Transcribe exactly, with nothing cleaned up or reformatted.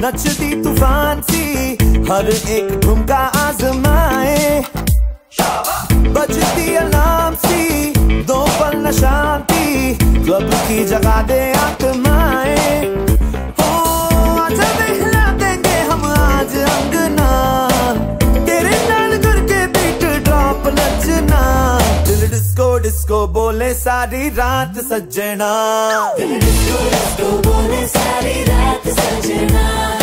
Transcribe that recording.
नचती तूफान सी हर एक ठुमका आजमाए, बजती अलार्म सी दो पल न शांति, क्लब की जगह दे आत्माए। हो आजा बहला देंगे हम आज अंगना, तेरे नाल करके बीट ड्रॉप नचना, दिल डिस्को डिस्को बोले सारी रात सजना, दिल डिस्को डिस्को बोले सारी रात सजना।